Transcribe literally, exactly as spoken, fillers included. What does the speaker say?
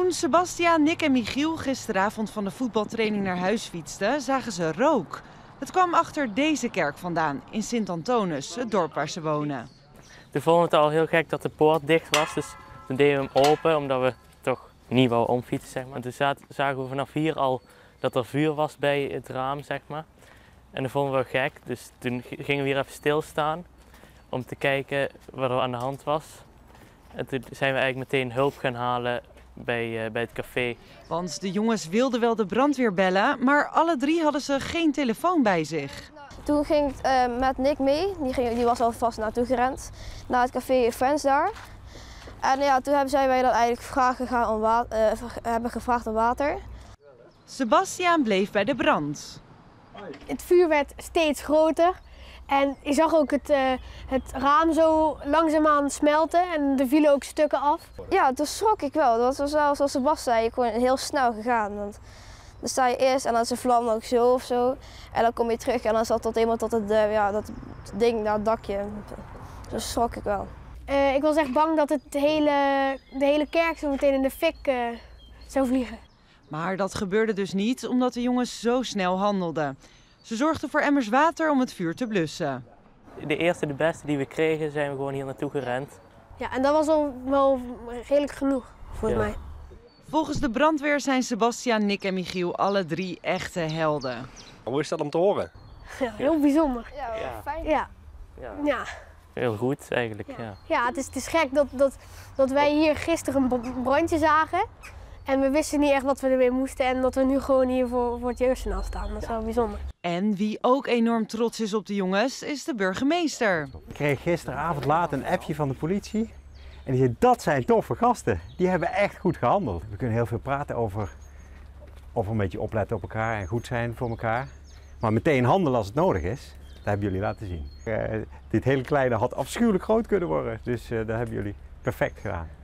Toen Sebastiaan, Nick en Michiel gisteravond van de voetbaltraining naar huis fietsten, zagen ze rook. Het kwam achter deze kerk vandaan, in Sint-Antonis, het dorp waar ze wonen. Toen vonden we het al heel gek dat de poort dicht was, dus toen deden we hem open, omdat we toch niet wouden omfietsen, zeg maar. Toen zagen we vanaf hier al dat er vuur was bij het raam, zeg maar. En dat vonden we gek, dus toen gingen we hier even stilstaan om te kijken wat er aan de hand was. En toen zijn we eigenlijk meteen hulp gaan halen bij, uh, bij het café. Want de jongens wilden wel de brandweer bellen, maar alle drie hadden ze geen telefoon bij zich. Toen ging ik uh, met Nick mee, die, ging, die was alvast naartoe gerend, naar het café Friends daar. En ja, toen zijn wij dan eigenlijk vragen gegaan om wa uh, hebben gevraagd om water. Sebastiaan bleef bij de brand. Het vuur werd steeds groter en je zag ook het, uh, het raam zo langzaamaan smelten en er vielen ook stukken af. Ja, toen schrok ik wel. Dat was wel, zoals Sebas zei, gewoon heel snel gegaan. Want dan sta je eerst en dan is de vlam ook zo of zo. En dan kom je terug en dan zat tot eenmaal tot het, uh, ja, dat ding, dat dakje. Zo schrok ik wel. Uh, ik was echt bang dat het de hele, de hele kerk zo meteen in de fik uh, zou vliegen. Maar dat gebeurde dus niet, omdat de jongens zo snel handelden. Ze zorgden voor emmers water om het vuur te blussen. De eerste, de beste die we kregen, zijn we gewoon hier naartoe gerend. Ja, en dat was al wel redelijk genoeg, volgens ja. mij. Volgens de brandweer zijn Sebastiaan, Nick en Michiel alle drie echte helden. Hoe is dat om te horen? Ja, heel bijzonder. Ja, ja. fijn. Ja. Ja. Ja. Heel goed eigenlijk, ja. Ja, ja het, is, het is gek dat, dat, dat wij hier gisteren een brandje zagen. En we wisten niet echt wat we ermee moesten en dat we nu gewoon hier voor, voor het jeugdjournaal staan. Dat is wel bijzonder. En wie ook enorm trots is op de jongens, is de burgemeester. Ik kreeg gisteravond laat een appje van de politie. En die zei, dat zijn toffe gasten. Die hebben echt goed gehandeld. We kunnen heel veel praten over, over een beetje opletten op elkaar en goed zijn voor elkaar. Maar meteen handelen als het nodig is, dat hebben jullie laten zien. Uh, dit hele kleine had afschuwelijk groot kunnen worden. Dus uh, dat hebben jullie perfect gedaan.